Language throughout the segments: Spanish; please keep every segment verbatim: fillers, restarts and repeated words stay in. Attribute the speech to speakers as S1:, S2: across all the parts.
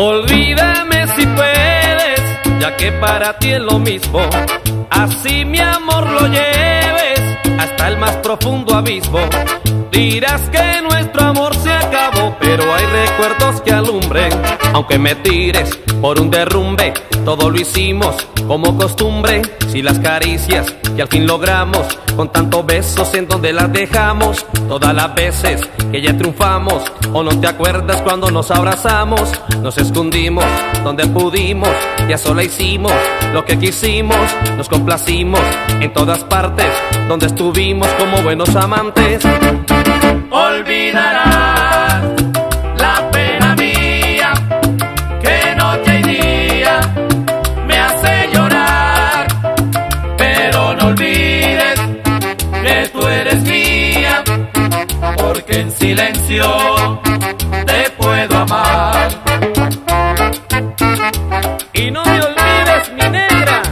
S1: Olvídame si puedes, ya que para ti es lo mismo. Así mi amor lo lleves hasta el más profundo abismo. Dirás que nuestro amor se acabó, pero hay recuerdos que alumbren. Aunque me tires por un derrumbe, todo lo hicimos como costumbre. Si las caricias que al fin logramos, con tantos besos en donde las dejamos, todas las veces que ya triunfamos. ¿O no te acuerdas cuando nos abrazamos? Nos escondimos donde pudimos, ya sola hicimos lo que quisimos. Nos complacimos en todas partes donde estuvimos como buenos amantes.
S2: Olvidarás la pena mía que noche y día me hace llorar, pero no olvides que tú eres mía, porque en silencio te puedo amar.
S1: Y no me olvides, mi negra.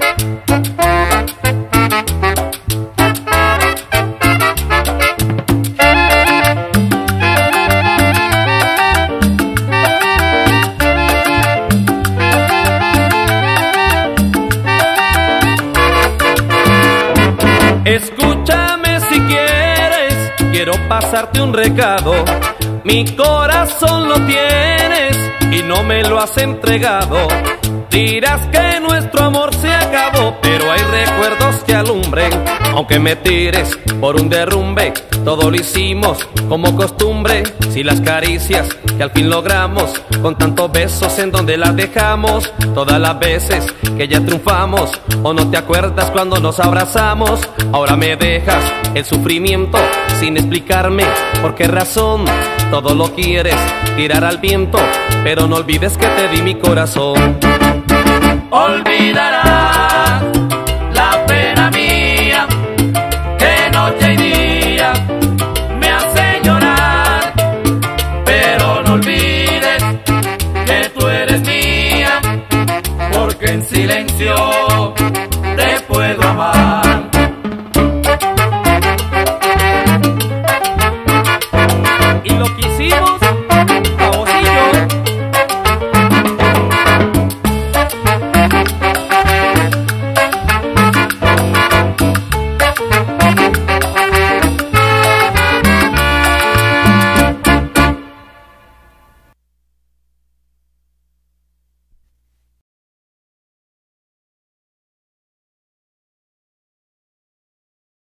S1: Escúchame si quieres, quiero pasarte un recado. Mi corazón lo tienes y no me lo has entregado. Dirás que nuestro amor se acabó, pero hay recuerdos que alumbren. Aunque me tires por un derrumbe, todo lo hicimos como costumbre. Si las caricias que al fin logramos, con tantos besos en donde las dejamos, todas las veces que ya triunfamos. ¿O no te acuerdas cuando nos abrazamos? Ahora me dejas el sufrimiento sin explicarme por qué razón. Todo lo quieres tirar al viento, pero no olvides que te di mi corazón.
S2: Olvidarás